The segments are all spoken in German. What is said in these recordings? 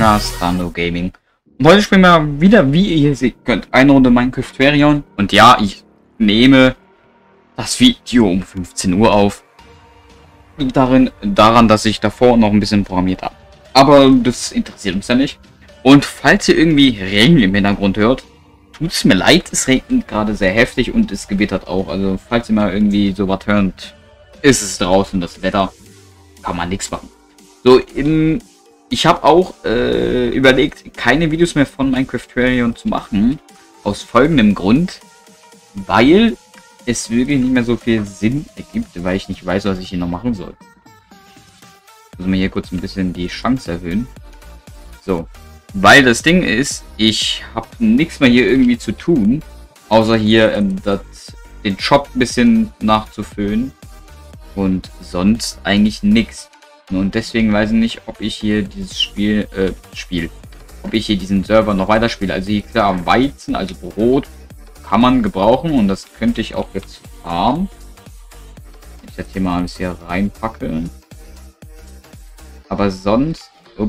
Stando Gaming. Und heute spielen wir wieder, wie ihr hier seht könnt, eine Runde Minecraft Therion. Und ja, ich nehme das Video um 15 Uhr auf. Daran, dass ich davor noch ein bisschen programmiert habe. Aber das interessiert uns ja nicht. Und falls ihr irgendwie Regen im Hintergrund hört, tut es mir leid, es regnet gerade sehr heftig und es gewittert auch. Also falls ihr mal irgendwie sowas hört, ist es draußen das Wetter. Kann man nichts machen. So, ich habe auch überlegt, keine Videos mehr von Minecraft Therion zu machen. Aus folgendem Grund. Weil es wirklich nicht mehr so viel Sinn ergibt, weil ich nicht weiß, was ich hier noch machen soll. Muss man hier kurz ein bisschen die Chance erhöhen. So. Weil das Ding ist, ich habe nichts mehr hier irgendwie zu tun, außer hier den Shop ein bisschen nachzufüllen. Und sonst eigentlich nichts. Und deswegen weiß ich nicht, ob ich hier dieses ob ich hier diesen Server noch weiterspiele. Also hier klar, Weizen, also Brot, kann man gebrauchen und das könnte ich auch jetzt farmen. Ich jetzt hier mal alles hier reinpacke. Aber sonst,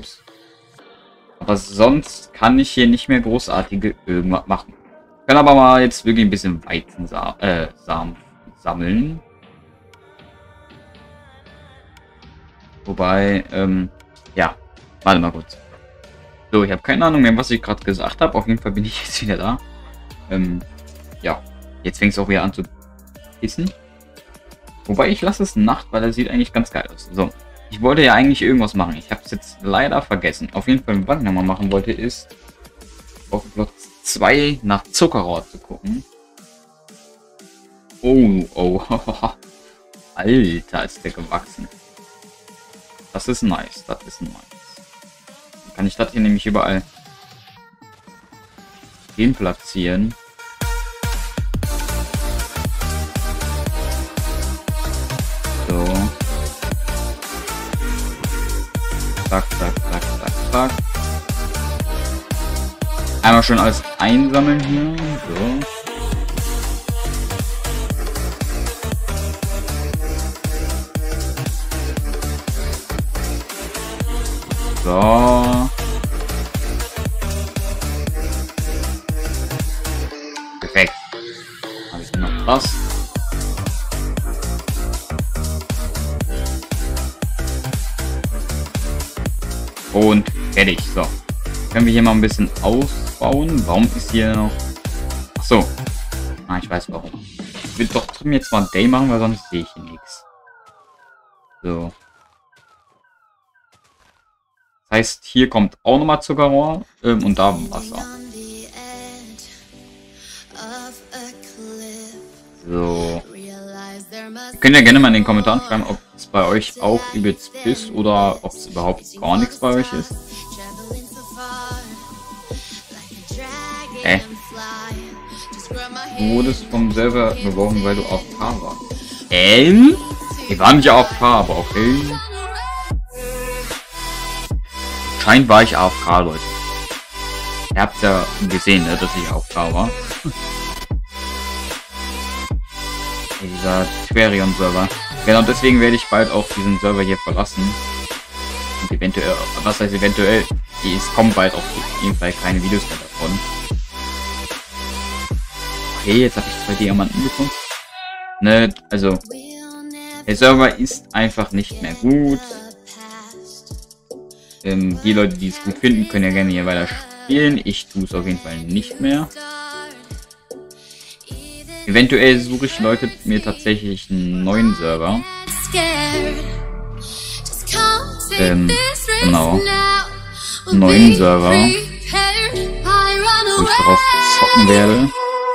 kann ich hier nicht mehr großartige irgendwas machen. Ich kann aber mal jetzt wirklich ein bisschen Weizensamen sammeln. Wobei, ja, warte mal kurz. So, ich habe keine Ahnung mehr, was ich gerade gesagt habe. Auf jeden Fall bin ich jetzt wieder da. Ja, jetzt fängt es auch wieder an zu pissen. Wobei, ich lasse es Nacht, weil er sieht eigentlich ganz geil aus. So, ich wollte ja eigentlich irgendwas machen. Ich habe es jetzt leider vergessen. Auf jeden Fall, was ich nochmal machen wollte, ist auf Block 2 nach Zuckerrohr zu gucken. Oh, Alter, ist der gewachsen. Das ist nice, das ist nice. Dann kann ich das hier nämlich überall hin platzieren. So. Zack, zack, zack, zack, zack. Einmal schön alles einsammeln hier. So. So. Perfekt. Habe ich noch was? Und fertig. So. Können wir hier mal ein bisschen ausbauen. Warum ist hier noch... Achso. Ah, ich weiß warum. Ich will doch jetzt mal Day machen, weil sonst sehe ich hier nichts. So. Das heißt, hier kommt auch nochmal Zuckerrohr und da Wasser. So. Ihr könnt ja gerne mal in den Kommentaren schreiben, ob es bei euch auch übelst ist oder ob es überhaupt gar nichts bei euch ist. Du wurdest vom Server beworben, weil du AFK warst. Wir waren nicht AFK, aber okay. Scheint war ich AFK, Leute. Ihr habt ja gesehen, ne, dass ich AFK war. Dieser Therion-Server. Genau, deswegen werde ich bald auch diesen Server hier verlassen. Und eventuell, was heißt eventuell? Es kommen bald auf jeden Fall keine Videos mehr davon. Okay, jetzt habe ich 2 Diamanten gefunden. Ne, also der Server ist einfach nicht mehr gut. Die Leute, die es gut finden, können ja gerne hier weiter spielen. Ich tue es auf jeden Fall nicht mehr. Eventuell suche ich Leute mir tatsächlich einen neuen Server. Genau. Einen neuen Server. Wo ich darauf zocken werde.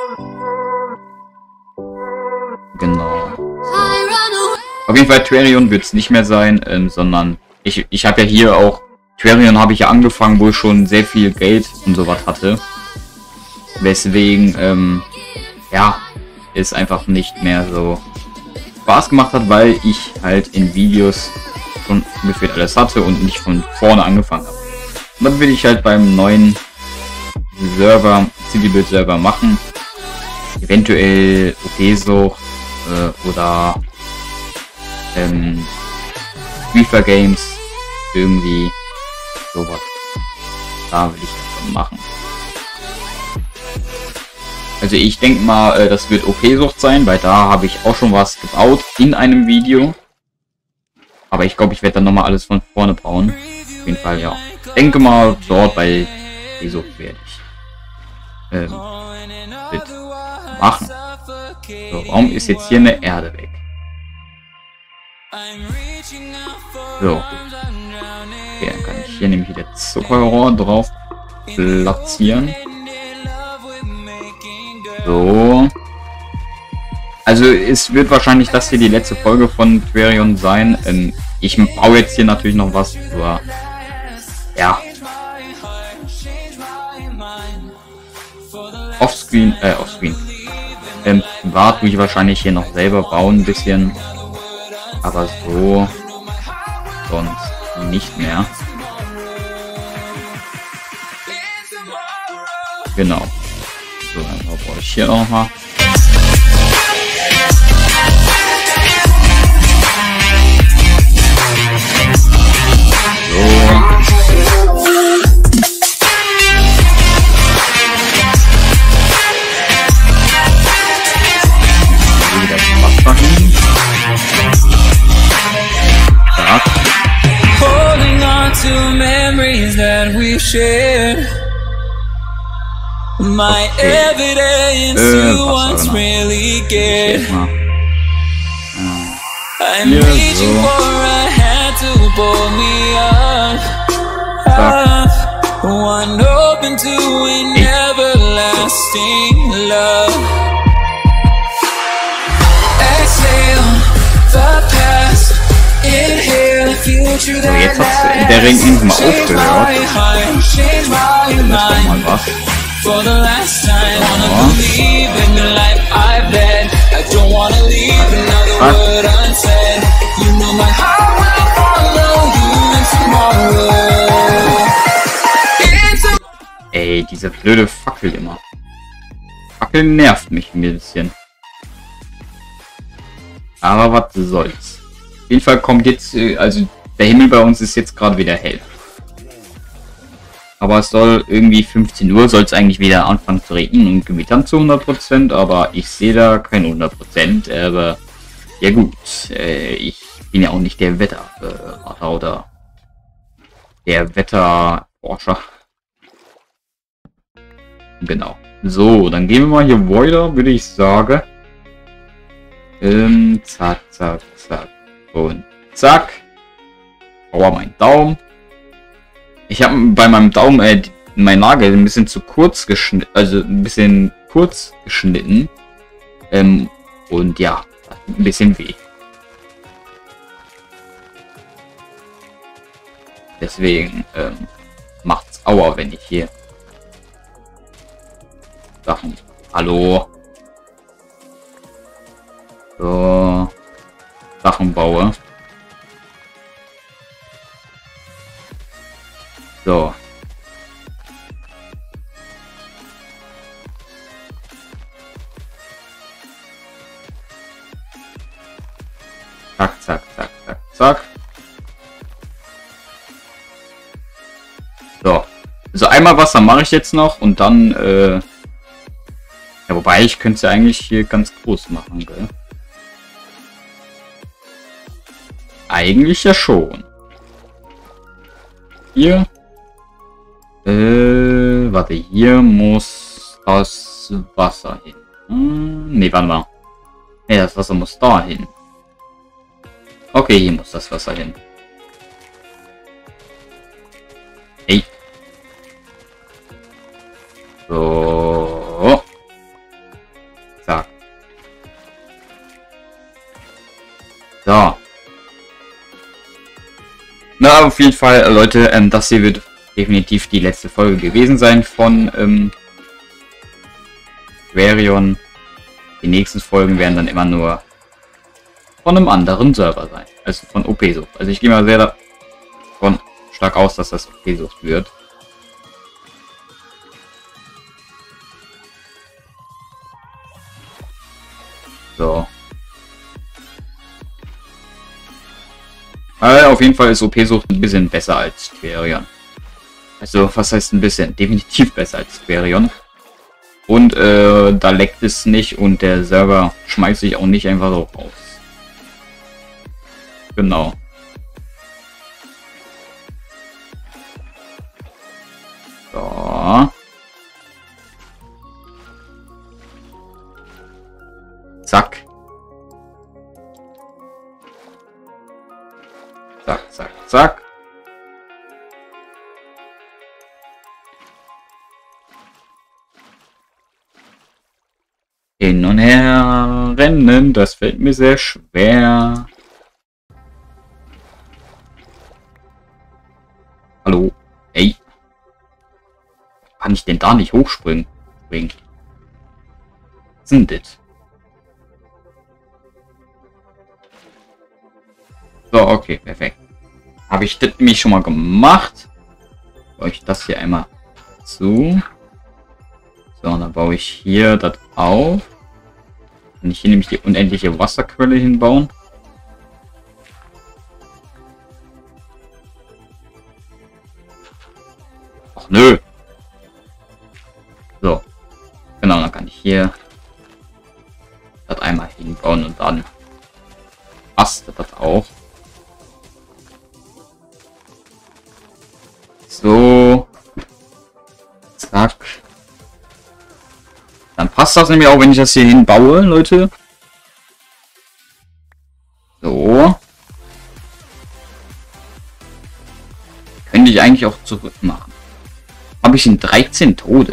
Genau. So. Auf jeden Fall Therion wird es nicht mehr sein, sondern ich habe ja hier auch Therion habe ich ja angefangen, wo ich schon sehr viel Geld und sowas hatte. Weswegen, ja, es einfach nicht mehr so Spaß gemacht hat, weil ich halt in Videos schon ungefähr alles hatte und nicht von vorne angefangen habe. Und dann will ich halt beim neuen Server, Citybuild Server machen. Eventuell OP-Sucht oder Reefer Games irgendwie sowas. Da will ich das dann machen. Also ich denke mal, das wird OP-Sucht sein, weil da habe ich auch schon was gebaut in einem Video. Aber ich glaube, ich werde dann nochmal alles von vorne bauen. Auf jeden Fall, ja. Ich denke mal, dort bei OP-Sucht werde ich machen. So, warum ist jetzt hier eine Erde weg? So. Okay, dann kann ich hier nämlich wieder Zuckerrohr drauf platzieren. So. Also es wird wahrscheinlich das hier die letzte Folge von Querion sein. Ich baue jetzt hier natürlich noch was, aber ja. Offscreen. Privat tue ich wahrscheinlich hier noch selber bauen ein bisschen. Aber so sonst nicht mehr. Genau. So, dann brauche ich hier noch mal. Holding on to memories that we've shared. My evidence you once really cared. I'm reaching for a hand to pull me up. One open to an everlasting love. Exhale the past. Inhale the future that jetzt hat der Ring endlich mal aufgehört. Das ist doch mal was. For the last time, wanna believe in the life I've led. I don't wanna leave another word unsaid. You know my heart will follow you in tomorrow. Ey, diese blöde Fackel immer. Fackel nervt mich ein bisschen. Aber was soll's. Auf jeden Fall kommt jetzt, also der Himmel bei uns ist jetzt gerade wieder hell. Aber es soll irgendwie 15 Uhr, soll es eigentlich wieder anfangen zu regnen und gewittern zu 100%, aber ich sehe da kein 100%, aber ja gut, ich bin ja auch nicht der Wetterberater oder der Wetterforscher. Genau. So, dann gehen wir mal hier weiter, würde ich sagen. Zack, zack, zack und zack. Aua, mein Daumen. Ich habe bei meinem Daumen mein Nagel ein bisschen zu kurz geschnitten, also ein bisschen kurz geschnitten. Und ja, ein bisschen weh. Deswegen macht's Aua, wenn ich hier Sachen. Hallo. So. Sachen baue. So. Zack, zack, zack, zack, zack. So. Also einmal Wasser mache ich jetzt noch und dann, ja, wobei ich könnte es ja eigentlich hier ganz groß machen, gell? Eigentlich ja schon. Hier. Warte, hier muss das Wasser hin. Ne, warte mal. Ne, das Wasser muss da hin. Okay, hier muss das Wasser hin. Hey. So. Zack. So. Na, auf jeden Fall, Leute, das hier wird definitiv die letzte Folge gewesen sein von Querion. Die nächsten Folgen werden dann immer nur von einem anderen Server sein. Also von OP-Sucht. Also ich gehe mal sehr davon stark aus, dass das OP-Sucht wird. So. Auf jeden Fall ist OP-Sucht ein bisschen besser als Querion. Also, was heißt ein bisschen? Definitiv besser als Querion. Und da leckt es nicht und der Server schmeißt sich auch nicht einfach so raus. Genau. So. Zack. Zack, zack, zack. Hin und her rennen, das fällt mir sehr schwer. Hallo? Ey. Kann ich denn da nicht hochspringen? Was sind das? So, okay, perfekt. Habe ich das nämlich schon mal gemacht. Baue ich das hier einmal zu. So, und dann baue ich hier das auf. Kann ich hier nämlich die unendliche Wasserquelle hinbauen. Ach nö. So. Genau, dann kann ich hier das einmal hinbauen und dann passt das auch. So. Zack. Dann passt das nämlich auch, wenn ich das hier hinbaue, Leute. So. Könnte ich eigentlich auch zurück machen. Habe ich in 13 Tode.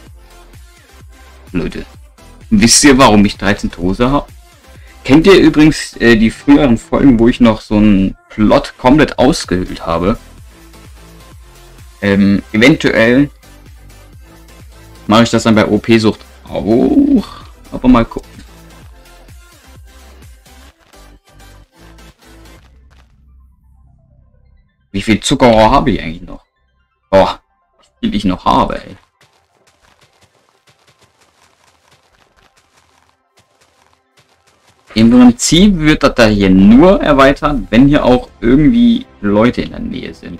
Leute. Wisst ihr, warum ich 13 Tode habe? Kennt ihr übrigens die früheren Folgen, wo ich noch so einen Plot komplett ausgehöhlt habe? Eventuell mache ich das dann bei OP-Sucht auch. Aber mal gucken. Wie viel Zuckerrohr habe ich eigentlich noch? Oh, wie viel ich noch habe, ey. Im Prinzip wird das da hier nur erweitert, wenn hier auch irgendwie Leute in der Nähe sind.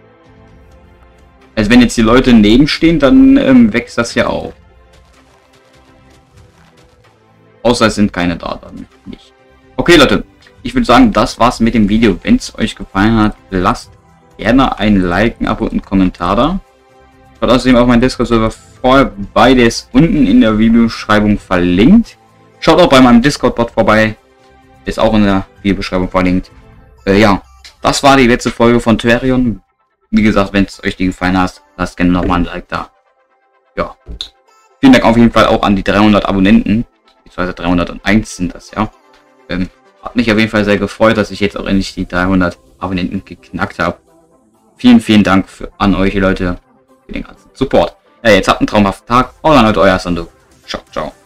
Also wenn jetzt die Leute nebenstehen, dann wächst das ja auch. Außer es sind keine da, dann nicht. Okay Leute, ich würde sagen, das war's mit dem Video. Wenn es euch gefallen hat, lasst gerne ein Like, ein Abo und einen Kommentar da. Schaut außerdem auf meinen Discord-Server vorbei, der ist unten in der Videobeschreibung verlinkt. Schaut auch bei meinem Discord-Bot vorbei, ist auch in der Videobeschreibung verlinkt. Ja, das war die letzte Folge von Querion. Wie gesagt, wenn es euch die gefallen hat, lasst gerne nochmal ein Like da. Ja, vielen Dank auf jeden Fall auch an die 300 Abonnenten. Beziehungsweise 301 sind das, ja. Hat mich auf jeden Fall sehr gefreut, dass ich jetzt auch endlich die 300 Abonnenten geknackt habe. Vielen Dank an euch Leute für den ganzen Support. Ja, jetzt habt einen traumhaften Tag. Und dann halt euer Sando. Ciao, ciao.